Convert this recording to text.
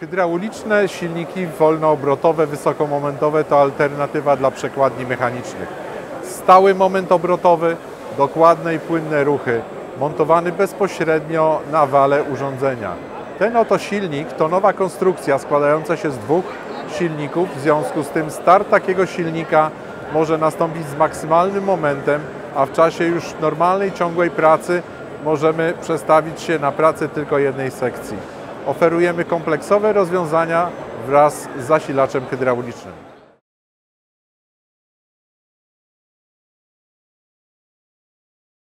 Hydrauliczne silniki wolnoobrotowe, wysokomomentowe to alternatywa dla przekładni mechanicznych. Stały moment obrotowy, dokładne i płynne ruchy, montowany bezpośrednio na wale urządzenia. Ten oto silnik to nowa konstrukcja składająca się z dwóch silników, w związku z tym start takiego silnika może nastąpić z maksymalnym momentem, a w czasie już normalnej, ciągłej pracy możemy przestawić się na pracę tylko jednej sekcji. Oferujemy kompleksowe rozwiązania wraz z zasilaczem hydraulicznym.